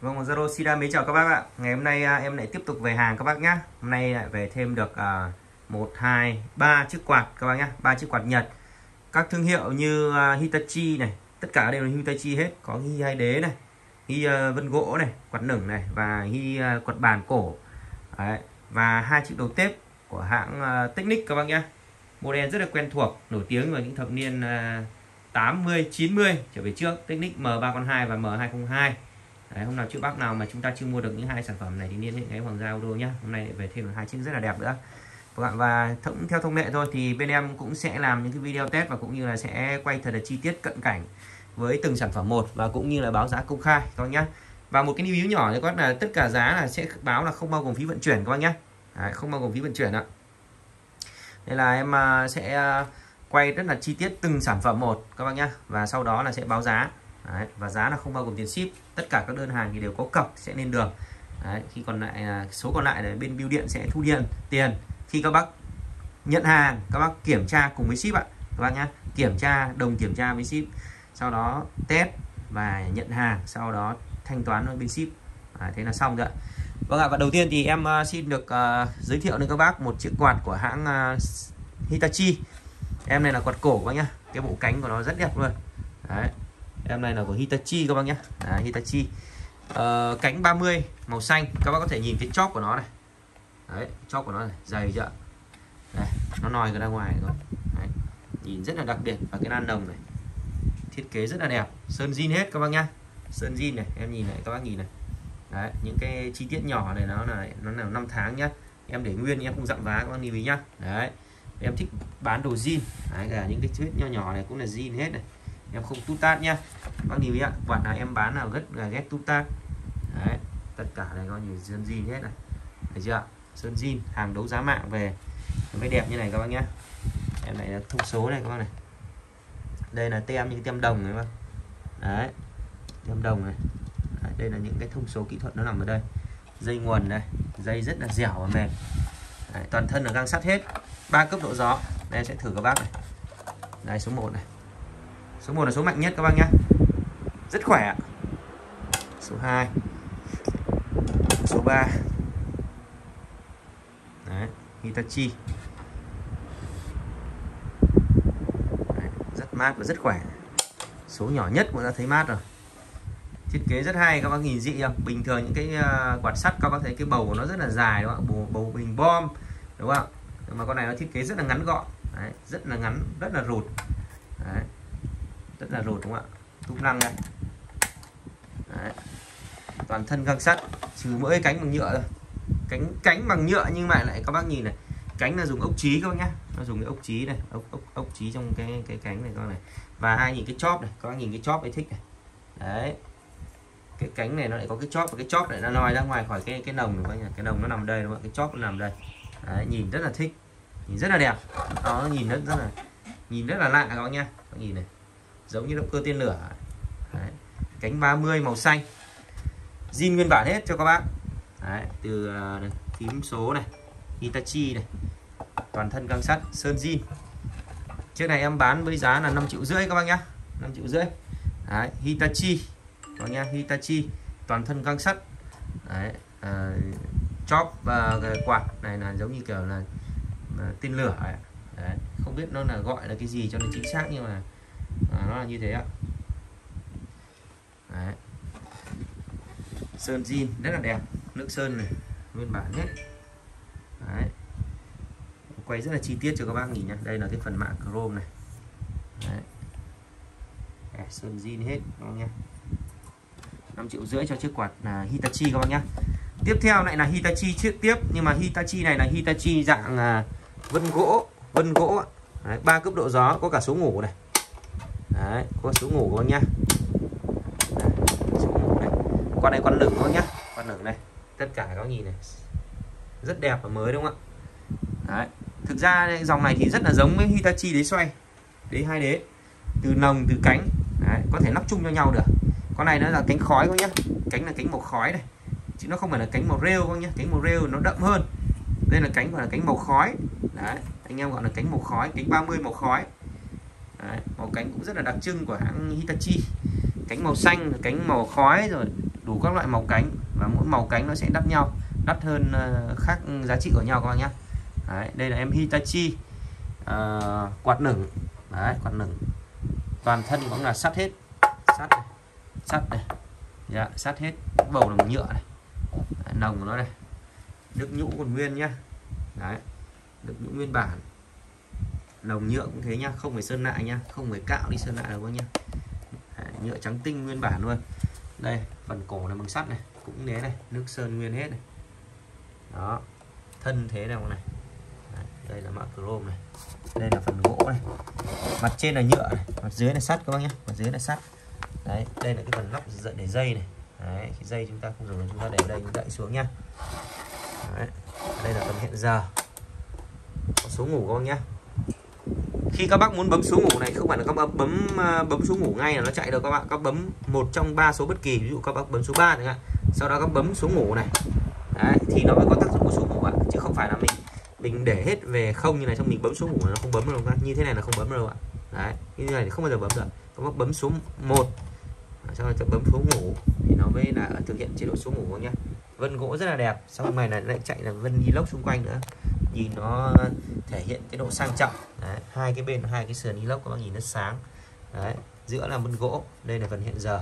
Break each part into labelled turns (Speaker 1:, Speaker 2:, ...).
Speaker 1: Vâng, Zalo xin mến chào các bác ạ. Ngày hôm nay em lại tiếp tục về hàng các bác nhé. Hôm nay lại về thêm được 1, 2, 3 chiếc quạt các bác nhé. 3 chiếc quạt Nhật. Các thương hiệu như Hitachi này, tất cả đều là Hitachi hết. Có Hi hai đế này, Hi vân gỗ này, quạt nửng này và Hi quạt bàn cổ. Đấy. Và 2 chiếc đầu tép của hãng Technic các bác nhé. Model rất là quen thuộc, nổi tiếng vào những thập niên 80, 90 trở về trước. Technic M302 và M202. Đấy, hôm nào trước bác nào mà chúng ta chưa mua được những hai sản phẩm này thì liên hệ ngay Hoàng Gia Auto nhé. Hôm nay lại về thêm 2 chiếc rất là đẹp nữa. Và theo thông lệ thôi thì bên em cũng sẽ làm những cái video test và cũng như là sẽ quay thật là chi tiết cận cảnh với từng sản phẩm một và cũng như là báo giá công khai các bác nhé. Và một cái lưu ý nhỏ cho các bác là tất cả giá là sẽ báo là không bao gồm phí vận chuyển các bác nhé. Đấy, không bao gồm phí vận chuyển ạ. Đây là em sẽ quay rất là chi tiết từng sản phẩm một các bác nhé, và sau đó là sẽ báo giá. Đấy, và giá là không bao gồm tiền ship. Tất cả các đơn hàng thì đều có cọc sẽ lên đường. Đấy, khi còn lại số còn lại là bên bưu điện sẽ thu tiền khi các bác nhận hàng, các bác kiểm tra cùng với ship ạ các bác nhé. Kiểm tra với ship, sau đó test và nhận hàng, sau đó thanh toán với bên ship. Thế là xong rồi ạ. Vâng ạ, và đầu tiên thì em xin được giới thiệu đến các bác một chiếc quạt của hãng Hitachi. Em này là quạt cổ các bác nhé. Cái bộ cánh của nó rất đẹp luôn. Đấy. Em này là của Hitachi các bác nhé. Hitachi cánh 30 màu xanh. Các bác có thể nhìn cái chóp của nó này. Đấy, chóp của nó này, dày chưa? Đây, nó nòi ra ngoài rồi. Đấy, nhìn rất là đặc biệt. Và cái nan đồng này thiết kế rất là đẹp, sơn zin hết các bác nhá. Sơn zin này, em nhìn này các bác nhìn này. Đấy, những cái chi tiết nhỏ này nó là 5 tháng nhá. Em để nguyên, em không dặm vá các bác lưu ý nhá. Đấy, em thích bán đồ zin. Đấy, cả những cái vết nhỏ nhỏ này cũng là zin hết này. Em không tút tát nhá. Bác lưu ý ạ, quạt nào em bán nào rất là ghét tút tát. Đấy, tất cả này coi như sơn zin hết này. Thấy chưa? Sơn zin, hàng đấu giá mạng về mới đẹp như này các bác nhé. Em này là thông số này các bác này. Đây là tem, những tem đồng này các bác. Đấy, tem đồng này. Đấy, đây là những cái thông số kỹ thuật nó nằm ở đây. Dây nguồn đây, dây rất là dẻo và mềm. Đấy, toàn thân là gang sắt hết. 3 cấp độ gió. Đây em sẽ thử các bác này. Đây số 1 này. Số 1 là số mạnh nhất các bác nhé. Rất khỏe. Số 2. Số 3. Đấy, Hitachi. Đấy, rất mát và rất khỏe. Số nhỏ nhất cũng đã thấy mát rồi. Thiết kế rất hay các bác nhìn dị không? Bình thường những cái quạt sắt các bác thấy cái bầu của nó rất là dài đúng không? Bầu bình bom đúng không? Mà con này nó thiết kế rất là ngắn gọn. Đấy, rất là ngắn, rất là rụt. Đấy, rất là rụt đúng không ạ? Tung lăng này. Đấy, toàn thân gang sắt, trừ mỗi cái cánh bằng nhựa thôi. Cánh bằng nhựa nhưng mà lại các bác nhìn này, cánh là dùng ốc trí các bác nhá. Nó dùng cái ốc trí này, ốc trí trong cái cánh này các bác này. Và hai nhìn cái chóp này, các bác nhìn cái chóp ấy thích này. Đấy, cái cánh này nó lại có cái chóp, và cái chóp này nó lòi ra ngoài khỏi cái nồng này, cái nồng nó nằm đây đúng không? Cái chóp nó nằm đây. Đấy, nhìn rất là thích, nhìn rất là đẹp. Nó nhìn rất là lạ các bác nhá. Các bác nhìn này, giống như động cơ tên lửa. Đấy, cánh 30 màu xanh, zin nguyên bản hết cho các bác. Đấy, từ phím số này, Hitachi này, toàn thân gang sắt, sơn zin. Chiếc này em bán với giá là 5,5 triệu các bác nhá. 5,5 triệu. Đấy, Hitachi các nhá, Hitachi, toàn thân gang sắt. Đấy, chóp và quạt này là giống như kiểu là tên lửa ấy. Đấy, không biết nó là gọi là cái gì cho nó chính xác nhưng mà nó là như thế ạ. Đấy, sơn zin rất là đẹp, nước sơn này nguyên bản hết. Đấy, quay rất là chi tiết cho các bác nhìn nhá. Đây là cái phần mạ chrome này. Đấy, sơn zin hết các bác nhé. 5,5 triệu cho chiếc quạt là Hitachi các bác nhé. Tiếp theo lại là Hitachi chiếc tiếp, nhưng mà Hitachi này là Hitachi dạng vân gỗ. Đấy, 3 cấp độ gió, có cả số ngủ này. Đấy, có số ngủ các bác nhá. Đấy, số ngủ này. Con này con lửng các bác nhá, con lửng này. Tất cả các bác nhìn này, rất đẹp và mới đúng không ạ? Đấy, thực ra dòng này thì rất là giống với Hitachi đế xoay, đế hai đế, từ nồng từ cánh. Đấy, có thể lắp chung cho nhau được. Con này nó là cánh khói các nhá, cánh là cánh màu khói này, chứ nó không phải là cánh màu rêu các nhá. Cánh màu rêu nó đậm hơn. Đây là cánh gọi là cánh màu khói. Đấy, anh em gọi là cánh màu khói, cánh 30 màu khói. Đấy, màu cánh cũng rất là đặc trưng của hãng Hitachi. Cánh màu xanh, cánh màu khói rồi đủ các loại màu cánh, và mỗi màu cánh nó sẽ đắt nhau, đắt hơn, khác giá trị của nhau các bạn nhé. Đấy, đây là em Hitachi quạt nửng. Đấy, quạt nửng toàn thân cũng là sắt hết, sắt này, sắt này, dạ, sắt hết, bầu là bằng nhựa này. Đấy, nòng của nó này, nước nhũ còn nguyên nhá. Đấy, nước nhũ nguyên bản, nòng nhựa cũng thế nhá, không phải sơn lại nhá, không phải cạo đi sơn lại đâu nhá. Đấy, nhựa trắng tinh nguyên bản luôn. Đây, phần cổ là bằng sắt này, cũng thế này, nước sơn nguyên hết này. Đó, thân thế nào này. Đấy, đây là mạ chrome này, đây là phần gỗ này, mặt trên là nhựa này, mặt dưới là sắt các bác nhé, mặt dưới là sắt. Đấy, đây là cái phần nắp để dây này. Đấy, cái dây chúng ta không dùng, chúng ta để đây, chúng đậy xuống nhá. Đấy, đây là phần hẹn giờ, có số ngủ các bác nhé. Khi các bác muốn bấm số ngủ này, không phải là các bác bấm số ngủ ngay là nó chạy đâu các bạn. Các bấm một trong 3 số bất kỳ, ví dụ các bác bấm số 3 chẳng hạn, sau đó các bấm số ngủ này. Đấy, thì nó mới có tác dụng của số ngủ ạ, chứ không phải là mình để hết về không như này, xong mình bấm số ngủ nó không bấm đâu các. Như thế này là không bấm đâu ạ. Đấy, như thế này thì không bao giờ bấm được. Các bác bấm số 1, sau đó bấm số ngủ thì nó mới là thực hiện chế độ số ngủ nhé. Vân gỗ rất là đẹp, xong này lại chạy là vân inox xung quanh nữa, nhìn nó thể hiện cái độ sang trọng. Đấy, hai cái bên, hai cái sườn inox các bác nhìn nó sáng. Đấy, giữa là vân gỗ, đây là phần hẹn giờ.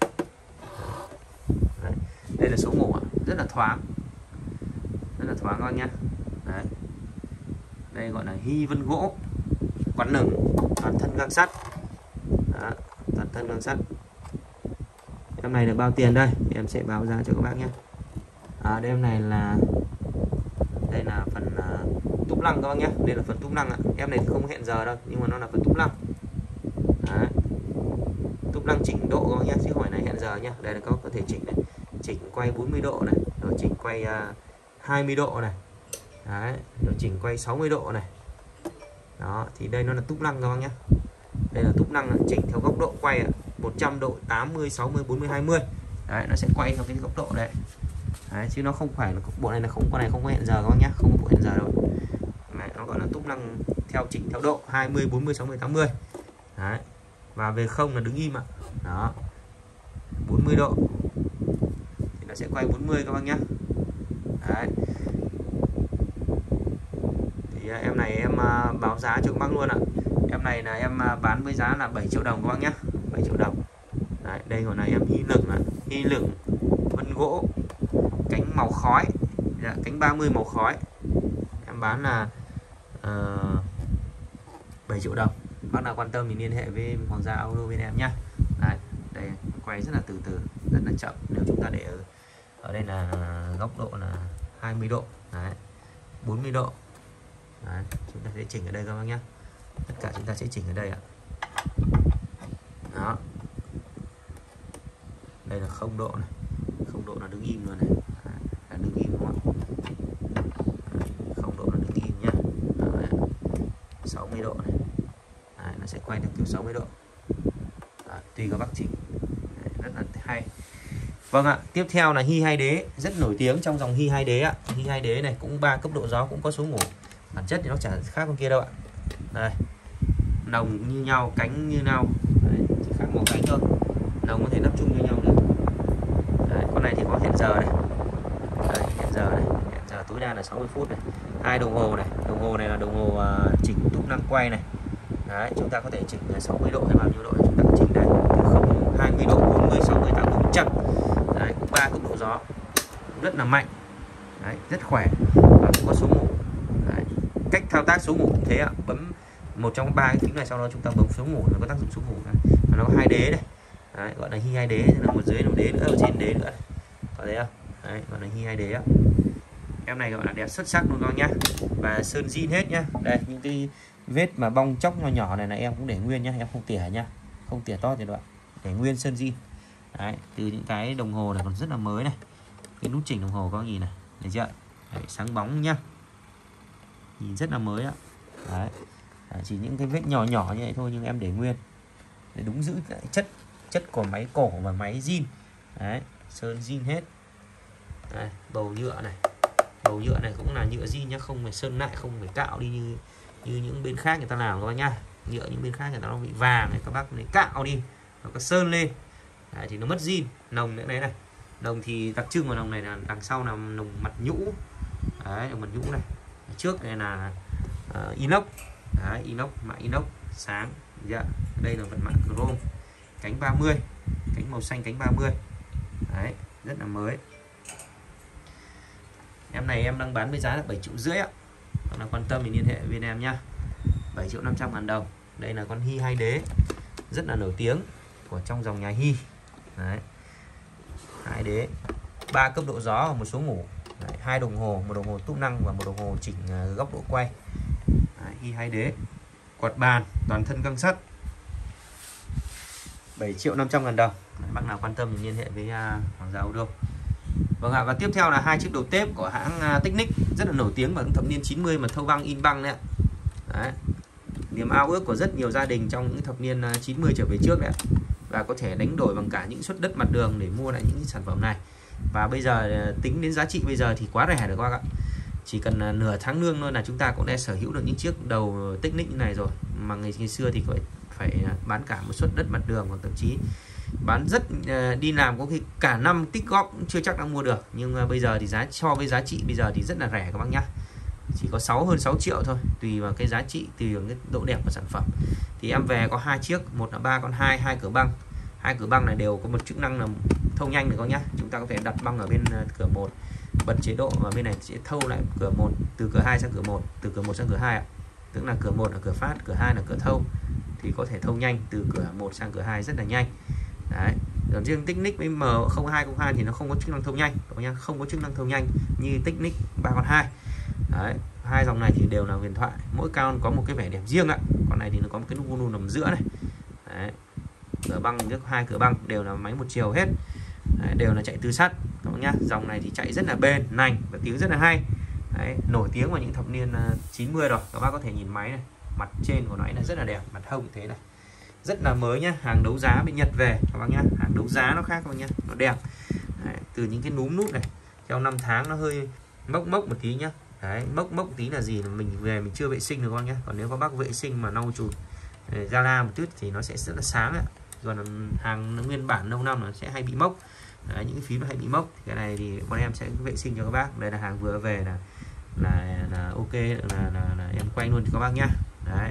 Speaker 1: Đấy, đây là số ngủ ạ, rất là thoáng, rất là thoáng các bác nhé. Đấy, đây gọi là hy vân gỗ, quạt nửng, toàn thân gang sắt. Đó, toàn thân gang sắt. Em này được bao tiền đây? Em sẽ báo giá cho các bác nhé. Em này là, đây là phần túp lăng các bác nhé. Đây là phần túp lăng ạ. Em này thì không hẹn giờ đâu, nhưng mà nó là phần túp lăng. Đấy, túp lăng chỉnh độ các bác nhé, chứ không phải là hẹn giờ nhé. Đây là các bác có thể chỉnh này, chỉnh quay 40 độ này, rồi chỉnh quay 20 độ này. Đấy, rồi chỉnh quay 60 độ này. Đó, thì đây nó là túp lăng các bác nhé. Đây là túp lăng chỉnh theo góc độ quay 100 độ, 80, 60, 40, 20. Đấy, nó sẽ quay theo cái góc độ đấy. Đấy, chứ nó không phải là bộ này là không, con này không có hẹn giờ các bác nhé, không có bộ hẹn giờ đâu. Đấy, nó gọi là túp lăng theo chỉnh theo độ 20, 40, 60, 80. Đấy, và về không là đứng im ạ. Đó, 40 độ thì nó sẽ quay 40 các bác nhé. Đấy, thì em này em báo giá cho các bác luôn ạ. Em này là em bán với giá là 7 triệu đồng các bác nhé, 7 triệu đồng. Đấy, đây gọi là em hy lửng vân gỗ, cánh màu khói, cánh 30 màu khói. Em bán là 7 triệu đồng. Bác nào quan tâm thì liên hệ với Hoàng Gia Auto bên em nhé. Đấy, đây quay rất là từ từ, rất là chậm. Nếu chúng ta để ở đây là góc độ là 20 độ, đấy, 40 độ. Đấy, chúng ta sẽ chỉnh ở đây các bác nhé. Tất cả chúng ta sẽ chỉnh ở đây ạ. Đó, đây là 0 độ này, 0 độ là đứng im luôn này. Đấy, là đứng im đúng không ạ? 0 độ là đứng im nhá. Đấy, 60 độ này. Đấy, nó sẽ quay theo kiểu 60 độ. Đấy, tùy các bác chỉnh. Đấy, rất là hay. Vâng ạ, tiếp theo là Hy hai đế, rất nổi tiếng trong dòng Hy hai đế ạ. Hy hai đế này cũng 3 cấp độ gió, cũng có số ngủ. Bản chất thì nó chả khác con kia đâu ạ. Đây, nòng như nhau, cánh như nhau. Đấy, chỉ khác màu cánh thôi. Nòng có thể lắp chung như nhau được. Đấy, con này thì có hẹn giờ này. Đấy, hẹn giờ này, hẹn giờ tối đa là 60 phút này. Hai đồng hồ này, đồng hồ này là đồng hồ chỉnh túp lăng quay này. Đấy, chúng ta có thể chỉnh 60 độ hay bao nhiêu độ chúng ta có chỉnh đây. Từ 0, 20 độ, 40, 60, 80, 100. Đấy, cũng 3 cấp độ gió. Rất là mạnh. Đấy, rất khỏe và cũng có số ngủ. Đấy, cách thao tác số ngủ cũng thế ạ. Bấm một trong 3 cái phím này, sau đó chúng ta bấm số ngủ, nó có tác dụng số ngủ này. Nó có 2 đế này. Đấy, gọi là Hy hai đế, là một dưới một đế nữa, ở trên đế nữa. Có thấy không? Đấy, gọi là Hy hai đế á. Em này gọi là đẹp xuất sắc luôn các nhá. Và sơn zin hết nhá. Đây, những cái vết mà bong chóc nhỏ nhỏ này là em cũng để nguyên nhá, em không tỉa nhá. Không tỉa to thì đoạn. Để nguyên sơn zin. Đấy, từ những cái đồng hồ này còn rất là mới này. Cái nút chỉnh đồng hồ có gì này, thấy chưa? Đấy, sáng bóng nhá. Nhìn rất là mới ạ. Đấy. Đấy, chỉ những cái vết nhỏ nhỏ như vậy thôi nhưng em để nguyên. Để đúng giữ cái chất của máy cổ và máy zin. Đấy, sơn zin hết. Đây, bầu nhựa này. Bầu nhựa này cũng là nhựa zin nhá, không phải sơn lại, không phải cạo đi như những bên khác người ta làm các bác nhá. Nhựa những bên khác người ta nó bị vàng này, các bác lấy cạo đi, nó có sơn lên. Đấy, thì nó mất zin. Nòng nữa này này. Nồng thì đặc trưng của nồng này là đằng sau là nồng mặt nhũ. Đấy, mặt nhũ này. Trước đây là inox. Đấy, inox, mạ inox sáng. Dạ. Đây là phần mạ chrome. Cánh 30, cánh màu xanh cánh 30. Đấy, rất là mới. Em này em đang bán với giá là 7,5 triệu ạ. Còn là quan tâm thì liên hệ với em nhá. 7.500.000 đồng. Đây là con Hy 2 đế rất là nổi tiếng của trong dòng nhà Hy. Đấy. 2 đế, 3 cấp độ gió và một số ngủ. Đấy, 2 đồng hồ, một đồng hồ túp năng và một đồng hồ chỉnh góc độ quay. Đấy, Hy 2 đế. Quạt bàn toàn thân găng sắt. 7.500.000 đồng. Đấy, bác nào quan tâm thì liên hệ với Hoàng Gia Auto. Vâng ạ, và tiếp theo là 2 chiếc đầu tép của hãng Technic rất là nổi tiếng vào thập niên 90 mà thâu băng in băng đấy ạ. Đấy. Niềm ao ước của rất nhiều gia đình trong những thập niên 90 trở về trước đấy ạ. Và có thể đánh đổi bằng cả những suất đất mặt đường để mua lại những sản phẩm này. Và bây giờ tính đến giá trị bây giờ thì quá rẻ được các bạn ạ. Chỉ cần nửa tháng lương thôi là chúng ta cũng đã sở hữu được những chiếc đầu Technic như này rồi. Mà ngày xưa thì phải bán cả một suất đất mặt đường, hoặc thậm chí bán rất đi làm có khi cả năm tích góp cũng chưa chắc đã mua được. Nhưng bây giờ thì so với giá trị bây giờ thì rất là rẻ các bác nhá. Chỉ có hơn 6 triệu thôi, tùy vào cái giá trị, tùy vào cái độ đẹp của sản phẩm. Thì em về có 2 chiếc, một là 3 con 2 cửa băng. 2 cửa băng này đều có một chức năng là thâu nhanh được các nhá. Chúng ta có thể đặt băng ở bên cửa 1, bật chế độ ở bên này sẽ thâu lại cửa 1 từ cửa 2 sang cửa 1, từ cửa 1 sang cửa 2 ạ. Tức là cửa 1 là cửa phát, cửa 2 là cửa thâu. Thì có thể thâu nhanh từ cửa 1 sang cửa 2 rất là nhanh. Đấy. Còn riêng Technic với M0202 thì nó không có chức năng thâu nhanh, không có chức năng thâu nhanh như Technic 3 con 2. Đấy, hai dòng này thì đều là huyền thoại, mỗi con có một cái vẻ đẹp riêng ạ. Con này thì nó có một cái nút nu nằm giữa này. Đấy. Cửa băng, hai cửa băng đều là máy một chiều hết. Đấy, đều là chạy từ sắt các bác nhá. Dòng này thì chạy rất là bền, nành và tiếng rất là hay. Đấy, nổi tiếng vào những thập niên 90 rồi. Các bác có thể nhìn máy này, mặt trên của nó là rất là đẹp, mặt hông thế này. Rất là mới nhá, hàng đấu giá bên Nhật về các bác nhá. Hàng đấu giá nó khác các bác nhá, nó đẹp. Đấy, từ những cái núm nút này theo năm tháng nó hơi mốc một tí nhá. Đấy, mốc tí là gì, là mình về mình chưa vệ sinh được con nhé. Còn nếu các bác vệ sinh mà lau chùi ra la một chút thì nó sẽ rất là sáng ạ. Còn hàng nguyên bản lâu năm nó sẽ hay bị mốc. Đấy, những cái phím nó hay bị mốc. Cái này thì bọn em sẽ vệ sinh cho các bác. Đây là hàng vừa về là ok, là em quay luôn cho các bác nhá. Đấy,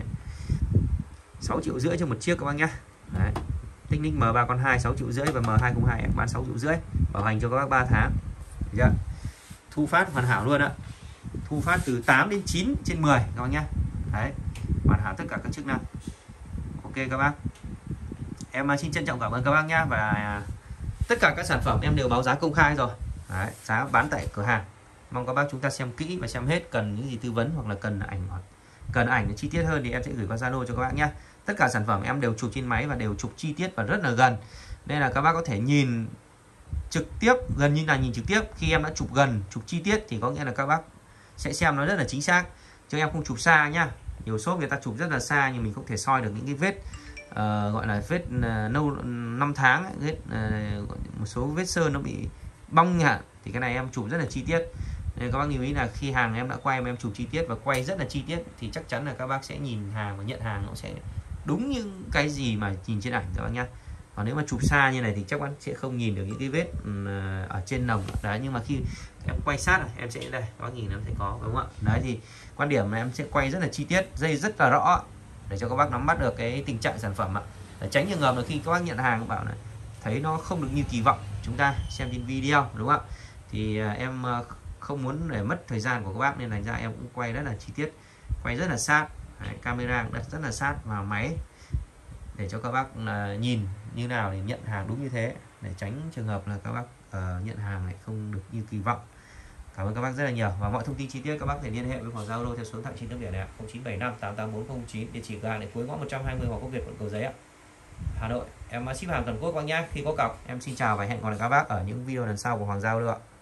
Speaker 1: 6,5 triệu cho một chiếc các bác nhá. Đấy, Technic M3 con 2 6,5 triệu và M202 em bán 6,5 triệu, bảo hành cho các bác 3 tháng. Được chưa? Thu phát hoàn hảo luôn ạ. Thu phát từ 8 đến 9/10 các bác nhé. Đấy, hoàn hảo tất cả các chức năng. Ok các bác, em xin trân trọng cảm ơn các bác nhé. Và tất cả các sản phẩm em đều báo giá công khai rồi. Đấy, giá bán tại cửa hàng. Mong các bác chúng ta xem kỹ và xem hết. Cần những gì tư vấn hoặc là cần ảnh chi tiết hơn thì em sẽ gửi qua Zalo cho các bác nhé. Tất cả sản phẩm em đều chụp trên máy và đều chụp chi tiết và rất là gần, nên là các bác có thể nhìn trực tiếp, gần như là nhìn trực tiếp. Khi em đã chụp gần, chụp chi tiết thì có nghĩa là các bác sẽ xem nó rất là chính xác, chứ em không chụp xa nhá. Nhiều shop người ta chụp rất là xa nhưng mình không thể soi được những cái vết gọi là vết nâu 5 tháng ấy, vết một số vết sơn nó bị bong nhả. Thì cái này em chụp rất là chi tiết, nên các bác lưu ý là khi hàng em đã quay em chụp chi tiết và quay rất là chi tiết thì chắc chắn là các bác sẽ nhìn hàng và nhận hàng nó sẽ đúng những cái gì mà nhìn trên ảnh các bác nhá. Còn nếu mà chụp xa như này thì chắc chắn sẽ không nhìn được những cái vết ở trên nòng đấy. Nhưng mà khi em quay sát này, em sẽ đây các bác nhìn em sẽ có, đúng không ạ? Đấy thì quan điểm là em sẽ quay rất là chi tiết, dây rất là rõ để cho các bác nắm bắt được cái tình trạng sản phẩm ạ. Để tránh trường hợp là khi các bác nhận hàng bảo này thấy nó không được như kỳ vọng chúng ta xem trên video, đúng không ạ? Thì em không muốn để mất thời gian của các bác nên thành ra em cũng quay rất là chi tiết, quay rất là sát. Đấy, camera cũng đặt rất là sát vào máy để cho các bác nhìn như nào để nhận hàng đúng như thế, để tránh trường hợp là các bác nhận hàng này không được như kỳ vọng. Cảm ơn các bác rất là nhiều. Và mọi thông tin chi tiết các bác thể liên hệ với Hoàng Gia Auto theo số điện thoại trên tấm biển này 0975 888409, địa chỉ cửa hàng cuối ngõ 120 Hoàng Quốc Việt, quận Cầu Giấy, Hà Nội. Em ship hàng toàn quốc các bác nhé. Khi có cọc em xin chào và hẹn gặp lại các bác ở những video lần sau của Hoàng Gia Auto ạ.